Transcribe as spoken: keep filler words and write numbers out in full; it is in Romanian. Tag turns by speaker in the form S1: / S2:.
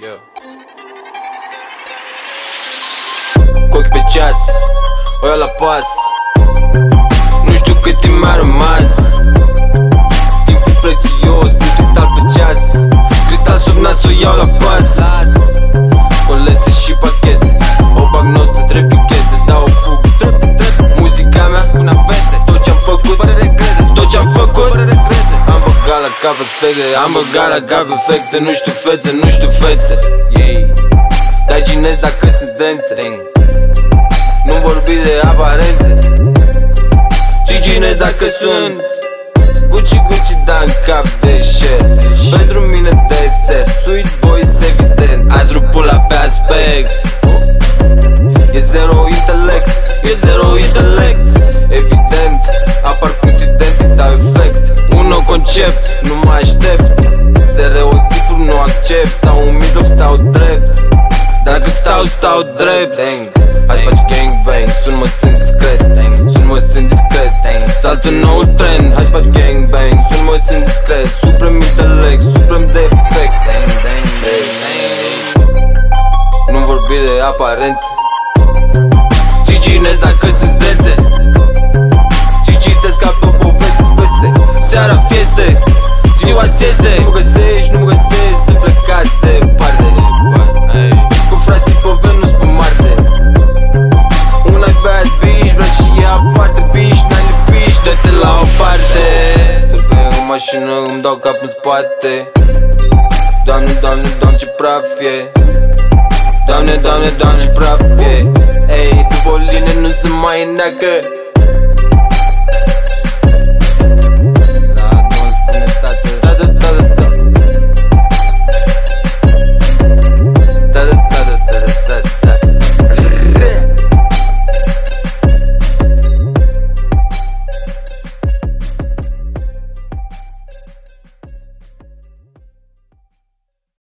S1: Yeah. Cu ochii pe ceas, o iau la pas. Nu știu cât timp mi-a rămas. Timpul prețios, pun cristal pe ceas. Cristal sub nas, o iau la pas. Colete și pachete, o bag note, trei plichete. Dau o fugă, trep, trep. Muzica mea, cu navete. Tot ce-am făcut, fără regrete. Tot ce-am făcut, fără regrete. Am băgat la cap aspecte, am băgat la cap efecte. Nu știu fețe, nu știu fețe. Ei, dai ginezi dacă sunt dențe. Nu vorbi de aparențe. Ginezi dacă sunt Gucci, Gucci, da în cap de shit. Pentru mine desert, sweet boys evident. Azi rup pula pe aspect. E zero intelect, e zero intelect. Evident, apar puncte idente, dau efect. Un nou concept, nu mă aștept. Stereotipuri nu accept. Stau în mijloc, stau drept. Dacă stau, stau drept. Hai faci gangbang, sun-mă, sunt discret. Sun-mă, sunt discret. Salt în nou trend, hai faci gangbang, sun-mă, sunt discret. Suprem intelect, suprem defect. Nu vorbi de aparențe. Cicinezi dacă sunt drețe. Cicitesc ca pe o poveste peste. Seara fieste, ziua sieste. Nu mă găsești, nu mă găsești, sunt plecat departe. Cu frații pe Venus pe Marte. Una-i bad bitch, vrea și ea aparte. Bitch, n-ai de bitch, dă-te la o parte. Te vei în mașină, îmi dau cap în spate. Doamne, doamne, doamne, ce praf e. Doamne, doamne, doamne, ce praf e. Ei, după o linie nu se mai neacă.